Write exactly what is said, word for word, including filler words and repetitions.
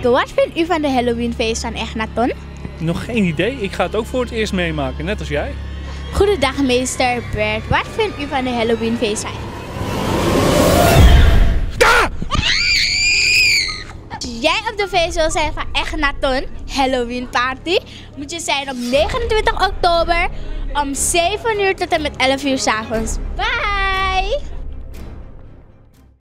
kijken. Wat vindt u van de Halloweenfeest van Echnaton? Nog geen idee. Ik ga het ook voor het eerst meemaken, net als jij. Goedendag meester Bert. Wat vindt u van de Halloweenfeest van Echnaton? Als jij op de feest wil zijn van Echnaton Halloween Party, moet je zijn op negenentwintig oktober om zeven uur tot en met elf uur 's avonds. Bye!